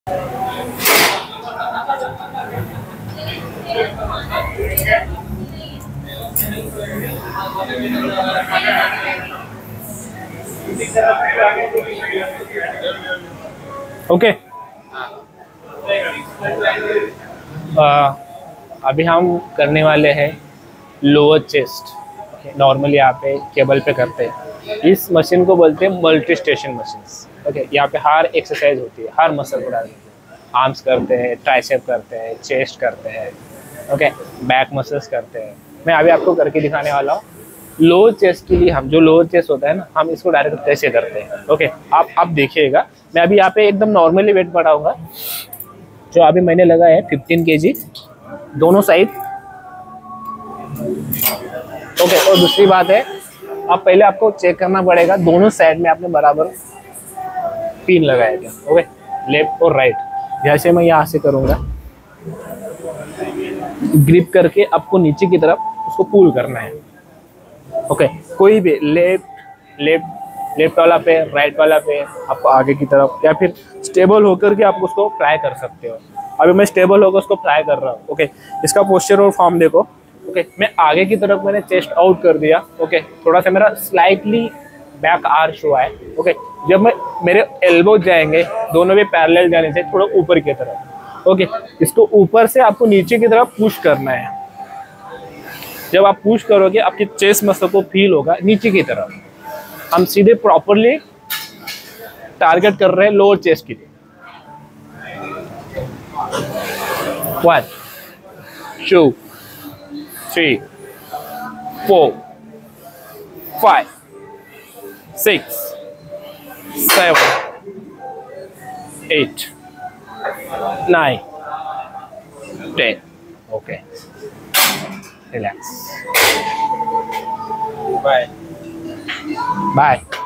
Okay, अभी हम करने वाले हैं लोअर चेस्ट। नॉर्मली यहाँ पे केबल पे करते हैं। इस मशीन को बोलते हैं मल्टी स्टेशन मशीन। ओके, यहाँ पे हर एक्सरसाइज होती है, हर मसल को डालते हैं। आर्म्स करते हैं, ट्राइसेप करते हैं, चेस्ट करते हैं, ओके, बैक मसल्स करते हैं। मैं अभी आपको करके दिखाने वाला हूँ। लोअर चेस्ट के लिए हम जो लोअर चेस्ट होता है ना, हम इसको डायरेक्ट कैसे करते हैं। ओके, आप देखिएगा। मैं अभी यहाँ पे एकदम नॉर्मली वेट बढ़ाऊंगा। जो अभी मैंने लगाया है 15 kg दोनों साइड। ओके, और दूसरी बात है, अब पहले आपको चेक करना पड़ेगा दोनों साइड में आपने बराबर पिन लगाया क्या। ओके, लेफ्ट और राइट। जैसे मैं यहाँ से करूँगा, ग्रिप करके आपको नीचे की तरफ उसको पुल करना है। ओके, कोई भी लेफ्ट वाला पे, राइट वाला पे, आपको आगे की तरफ, या फिर स्टेबल होकर के आप उसको ट्राई कर सकते हो। अभी मैं स्टेबल होकर उसको ट्राई कर रहा हूँ। ओके, इसका पोस्चर और फॉर्म देखो। ओके, मैं आगे की तरफ मैंने चेस्ट आउट कर दिया। ओके, थोड़ा सा मेरा स्लाइटली बैक आर्च हुआ है। ओके, जब मेरे एल्बो जाएंगे दोनों भी पैरेलल जाने से थोड़ा ऊपर की तरफ। ओके, इसको ऊपर से आपको नीचे की तरफ पुश करना है। जब आप पुश करोगे आपकी चेस्ट मसल को फील होगा नीचे की तरफ। हम सीधे प्रॉपरली टारगेट कर रहे हैं लोअर चेस्ट के लिए। 1 2 3 4 5 6 7 8 9 10। Okay, relax, bye bye.